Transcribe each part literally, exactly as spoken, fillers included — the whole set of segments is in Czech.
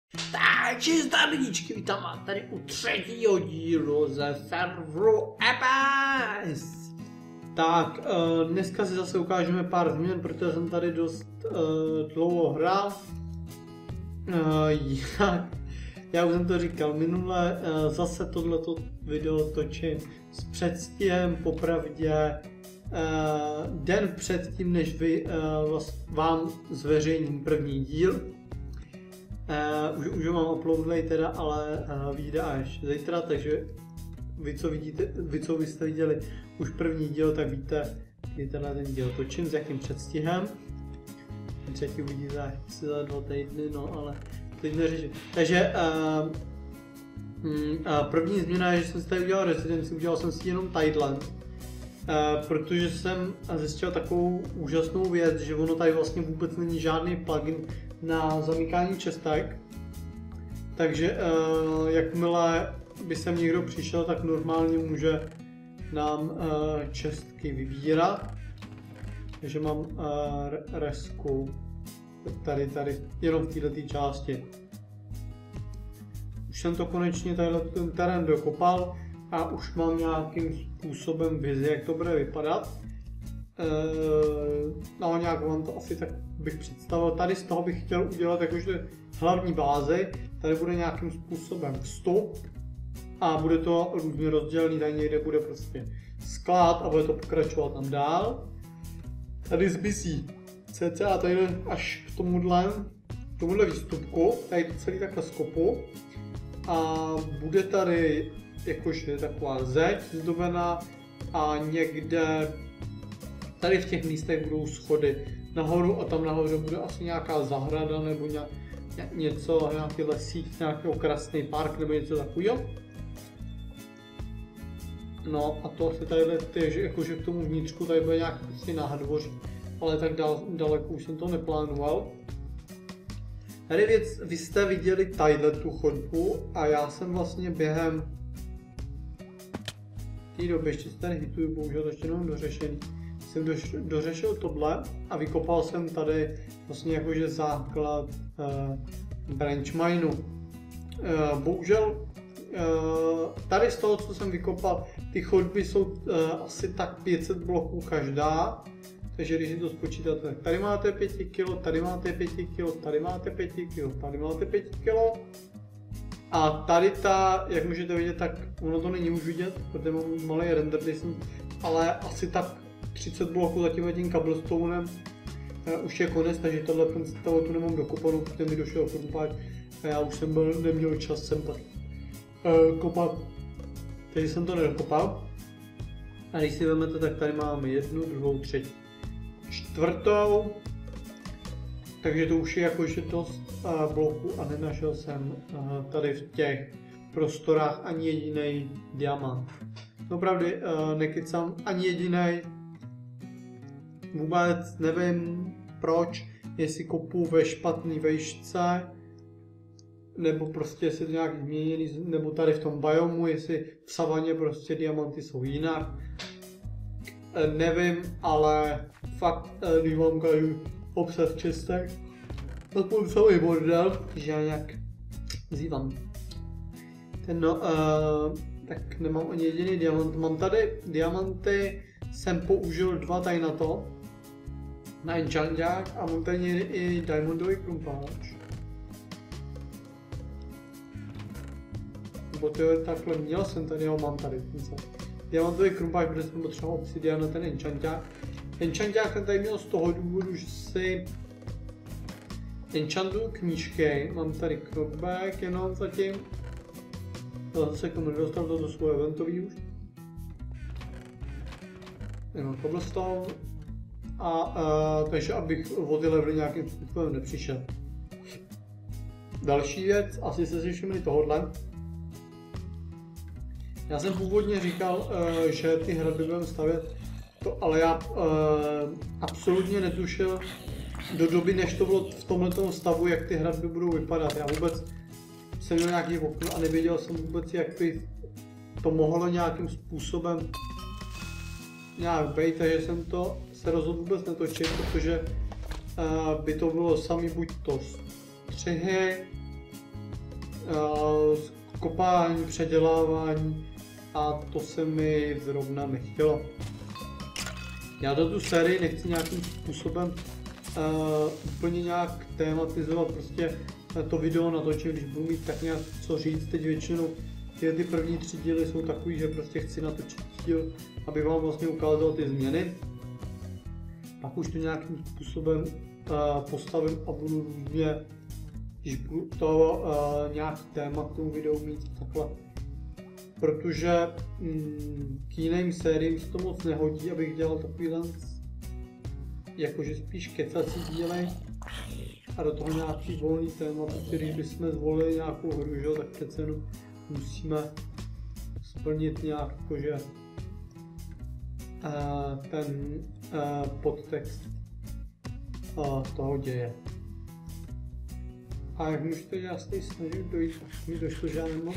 Takže zdarníčky, vítám vás tady u třetího dílu ze serveru Epes. Tak, uh, dneska si zase ukážeme pár změn, protože jsem tady dost uh, dlouho hrál. Uh, já, já už jsem to říkal minule, uh, zase tohleto video točím s předstihem, popravdě uh, den předtím, než vy, uh, vám zveřejním první díl. Uh, už, už ho mám uploadlej teda, ale uh, vyjde až zítra, takže vy co vidíte, vy co byste viděli už první díl, tak víte, kdy tenhle ten díl točím, s jakým předstihem. Ten třetí uvidíte asi za dva týdny, no ale teď neřeším. Takže uh, mm, uh, první změna je, že jsem si tady udělal rezidenci, udělal jsem si jenom Tideland. Uh, protože jsem zjistil takovou úžasnou věc, že ono tady vlastně vůbec není žádný plugin na zamykání čestek. Takže uh, jakmile by sem někdo přišel, tak normálně může nám uh, čestky vybírat. Takže mám uh, resku tady, tady, jenom v této části. Už jsem to konečně tadyhle ten terén dokopal a už mám nějakým způsobem vizi, jak to bude vypadat. Uh, no nějak vám to asi tak bych představil. Tady z toho bych chtěl udělat jakože hlavní bázi. Tady bude nějakým způsobem vstup a bude to různě rozdělený, tady někde bude prostě sklad a bude to pokračovat tam dál. Tady zbysí cca tady až k tomuhle, tomuhle výstupku, tady to celý takhle skopu a bude tady jakože taková zeď zdobená a někde tady v těch místech budou schody nahoru a tam nahoře bude asi nějaká zahrada nebo ně, ně, něco, nějaký lesík, nějaký okrasný park nebo něco takového. No a to asi tadyhle, že jakože k tomu vnitřku tady bude nějak prostě nádvoří, ale tak dal, daleko už jsem to neplánoval. Tady věc, vy jste viděli tadyhle tu chodbu a já jsem vlastně během té doby, ještě se tady hituju, bohužel to ještě jenom dořešený, jsem doš, dořešil tohle a vykopal jsem tady vlastně jakože základ uh, branch mineu. Uh, bohužel uh, tady z toho, co jsem vykopal, ty chodby jsou uh, asi tak pět set bloků každá, takže když si to spočítáte, tak tady máte pět kilo, tady máte pět kilo, tady máte pět kilo, tady máte pět kilo. A tady ta, jak můžete vidět, tak ono to není už vidět, protože mám malý render distance, ale asi tak třicet bloků za tím cobblestonem uh, už je konec, takže tohle tohle tu nemám dokopanou, protože mi došel koupáč a já už jsem byl, neměl čas sem tak uh, kopat, takže jsem to nedokopal. A když si vezmete, tak tady máme jednu, druhou, třetí, čtvrtou, takže to už je jakože dost uh, bloků a nenašel jsem uh, tady v těch prostorách ani jediný diamant. Opravdu uh, nekecám ani jediný. Vůbec nevím proč, jestli kopu ve špatný vejšce, nebo prostě jestli to nějak změněný, nebo tady v tom biomu, jestli v savaně prostě diamanty jsou jinak. E, nevím, ale fakt, e, když vám ukážu obsah čestek, aspoň celý bordel, že já nějak zývám. Ten no, e, tak nemám ani jediný diamant, mám tady diamanty, jsem použil dva tady na to, na enchanták a mám tady i diamondový krumpáč. Nebo to je takhle, měl jsem tady, jo, mám tady. Diamantový krumpáč, protože jsem potřeboval obsidian na ten enchanták. Enchanták jsem tady měl z toho důvodu, že si enchantuju knížky, mám tady knockback jenom zatím. Zase k tomu nedostal to do svého eventový už. Jenom cobblestone. A uh, takže abych o ty levely nějakým způsobem nepřišel. Další věc, asi jste si všimli tohodle. Já jsem původně říkal, uh, že ty hradby budeme stavět, to, ale já uh, absolutně netušil do doby, než to bylo v tomto stavu, jak ty hradby budou vypadat. Já vůbec jsem měl nějaký okno a nevěděl jsem vůbec, jak by to mohlo nějakým způsobem nějak být, takže jsem to se rozhodl vůbec netočit, protože uh, by to bylo sami buď to střihy, uh, kopání, předělávání a to se mi zrovna nechtělo. Já do tu sérii nechci nějakým způsobem uh, úplně nějak tématizovat, prostě to video natočím, když budu mít tak nějak co říct. Teď většinou ty, ty první tři díly jsou takový, že prostě chci natočit díl, aby vám vlastně ukázal ty změny. Pak už to nějakým způsobem uh, postavím a budu různě, když budu to uh, nějak téma k tomu videu mít takhle. Protože mm, k jiným sériím se to moc nehodí, abych dělal takový jakože spíš kecací díly a do toho nějaký volný téma, který bychom zvolili nějakou hru, že? Tak přece jenom musíme splnit nějak jakože uh, ten uh, podtext uh, toho děje. A jak můžete já se snažím dojít, tak mi došlo, že já nemám.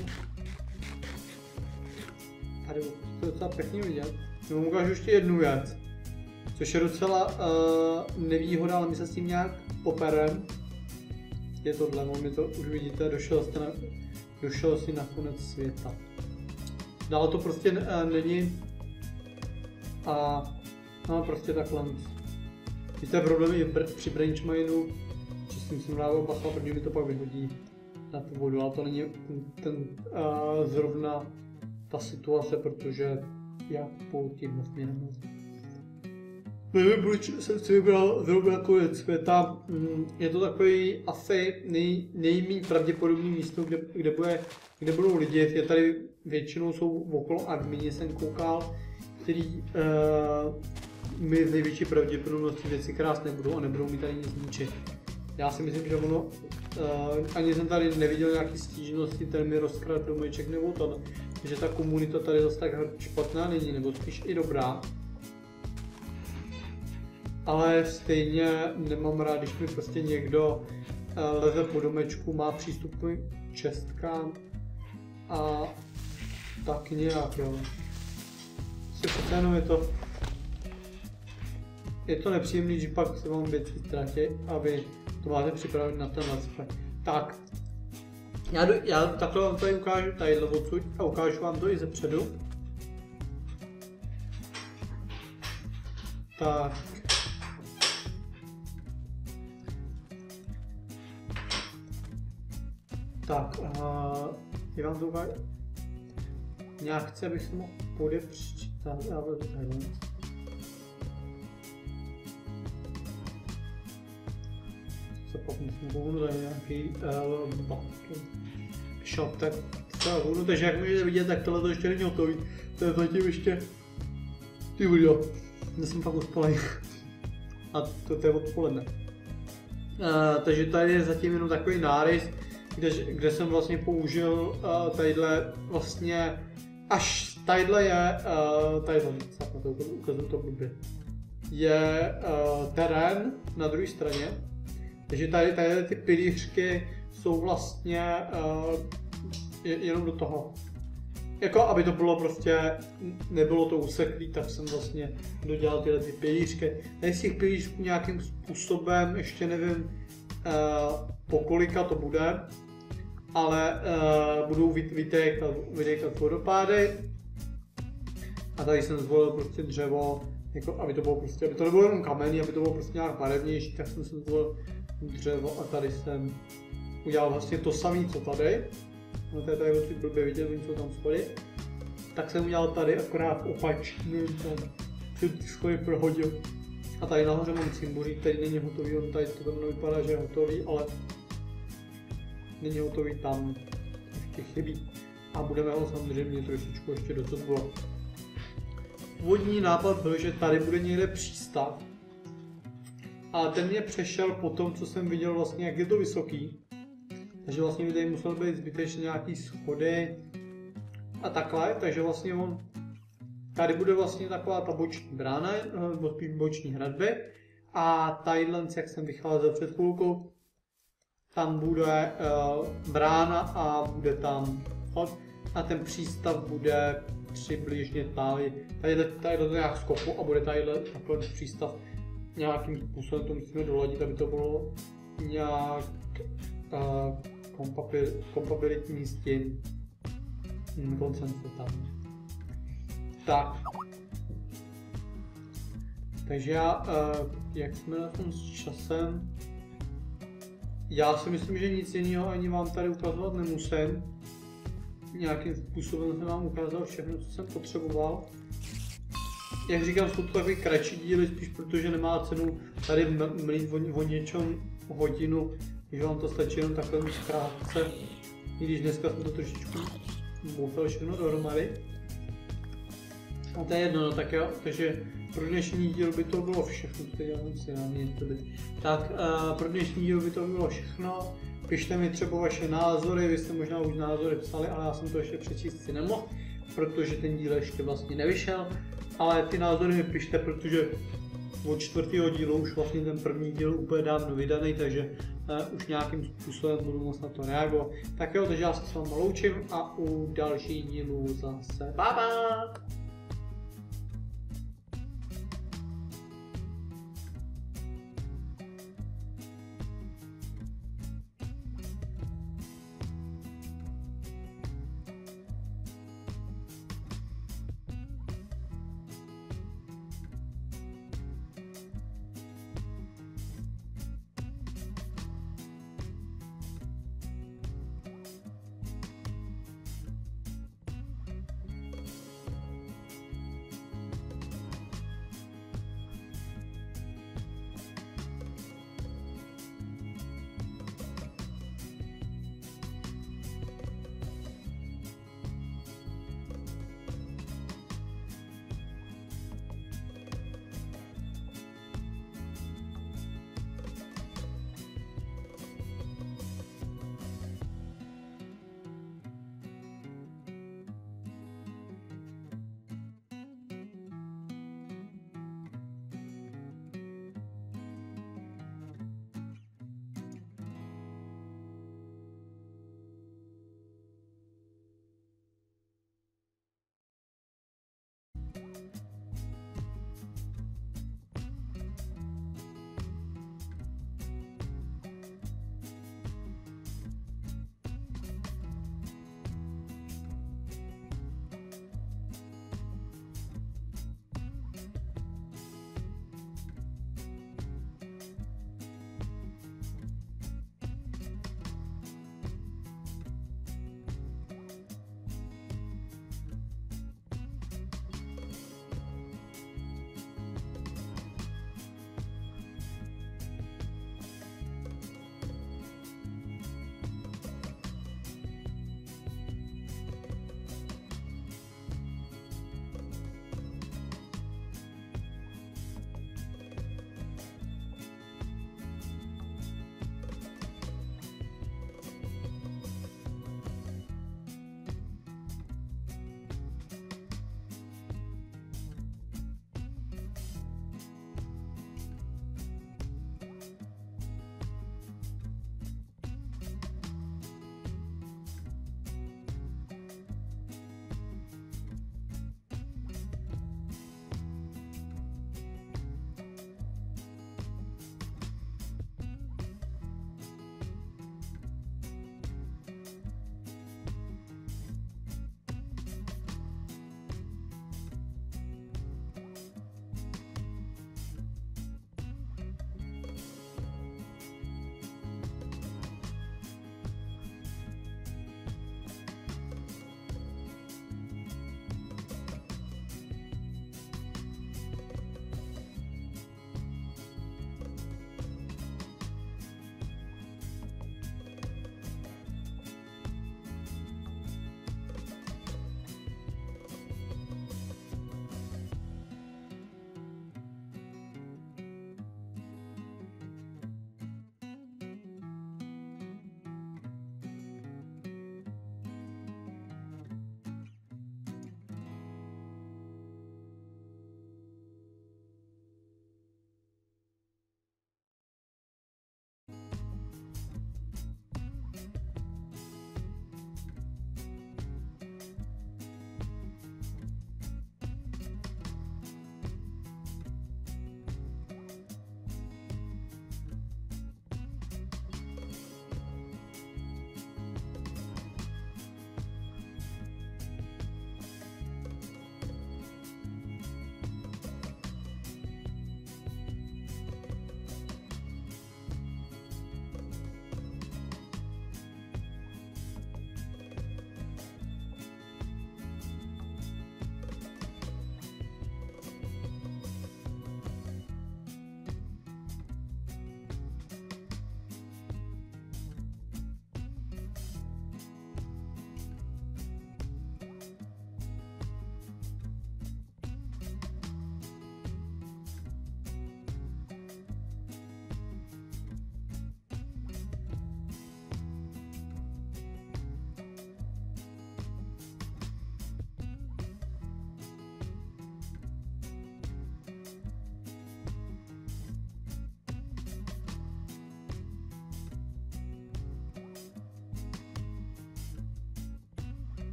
Tady to je docela pěkně vidět. Já vám ukážu ještě jednu věc, což je docela uh, nevýhoda, ale my se s tím nějak poperem. Je tohle, mi to už vidíte, došel jste na, došel si na konec světa. Dále to prostě uh, není a no prostě takhle. Víte, problémy je při Brainchmineu, že si musím dával bacha, protože mi to pak vyhodí na tu vodu, ale to není ten uh, zrovna ta situace, protože já půjdu tímhle směrem. Nevím, proč jsem si vybral zrovna konec světa. Je to takový asi nej, nejméně pravděpodobný místo, kde, kde, bude, kde budou lidi. Je tady většinou jsou okolo admini, jsem koukal, který uh, mi z největší pravděpodobností věci krásné nebudou a nebudou mi tady nic ničit. Já si myslím, že ono, uh, ani jsem tady neviděl nějaký stížnosti, ten mi rozkrát domeček nebo to, že ta komunita tady zase tak špatná není, nebo spíš i dobrá. Ale stejně nemám rád, když mi prostě někdo uh, leze po domečku, má přístup k čestkám a tak nějak, jo. Prostě přece jenom je to, je to nepříjemný, že pak se vám věci ztratí a vy to máte připravit na ten let's play. Tak, já, do, já takhle vám tady ukážu tadyhle odsud a ukážu vám to i zepředu. Tak. Tak, uh, já vám to ukážu. Nějak chci, abych se mohl podepřít. Já budu tadyhle. Co pak musím kouknout, tady nějaký uh, shop, tak to kouknout, takže jak můžete vidět, tak tohle to ještě není hotový. To je zatím ještě ty video. Já jsem fakt uspalej. A to, to je odpoledne. Uh, takže tady je zatím jenom takový nárys, kde, kde jsem vlastně použil uh, tadyhle vlastně, až tadyhle je, uh, tadyhle, tak na to ukazuju to blbě, je uh, terén na druhé straně. Takže tady, tady ty pilířky jsou vlastně uh, jenom do toho. Jako aby to bylo prostě, nebylo to useklý, tak jsem vlastně dodělal tyhle ty pilířky. Tady z těch pilířků nějakým způsobem, ještě nevím uh, po kolika to bude, ale uh, budou vytékat, vytékat vodopády. A tady jsem zvolil prostě dřevo, jako aby to bylo prostě, aby to nebylo jenom kamenný, aby to bylo prostě nějak barevnější, tak jsem si zvolil dřevo a tady jsem udělal vlastně to samé, co tady. No to je tady vlastně blbě vidět, co tam schody. Tak jsem udělal tady akorát opačný, tam ty schody prohodil. A tady nahoře mám cimbuřík, který není hotový, on tady to tam nevypadá, že je hotový, ale není hotový tam, ještě chybí. A budeme ho samozřejmě trošičku ještě docukovat. Původní nápad byl, že tady bude někde přístav. A ten mě přešel po tom, co jsem viděl vlastně, jak je to vysoký. Takže vlastně by tady musel být zbytečně nějaký schody a takhle, takže vlastně on tady bude vlastně taková ta boční brána, nebo spíš boční hradby a tadyhle, jak jsem vycházel před chvilkou, tam bude uh, brána a bude tam vchod a ten přístav bude přibližně tady, tadyhle, tadyhle to nějak skopu a bude tadyhle takhle přístav. Nějakým způsobem to musíme doladit, aby to bylo nějak uh, kompatibilitní s tím hmm, koncem tam. Tak. Takže já, uh, jak jsme na tom s časem, já si myslím, že nic jiného ani vám tady ukazovat nemusím. Nějakým způsobem jsem vám ukázal všechno, co jsem potřeboval. Jak říkám, jsou to takový kratší díly, spíš protože nemá cenu tady mlít o, o něčem hodinu, když vám to stačí jenom takhle zkrátce. I když dneska jsem to trošičku boufal všechno dohromady. A to je jedno, no tak jo, takže pro dnešní díl by to bylo všechno, to dělám si na mě to by. Tak uh, pro dnešní díl by to bylo všechno. Pište mi třeba vaše názory, vy jste možná už názory psali, ale já jsem to ještě přečíst si nemohl, protože ten díl ještě vlastně nevyšel. Ale ty názory mi pište, protože od čtvrtého dílu už vlastně ten první díl úplně dávno vydaný, takže uh, už nějakým způsobem budu moct na to reagovat. Tak jo, takže já se s vámi loučím a u dalších dílů zase bye bye!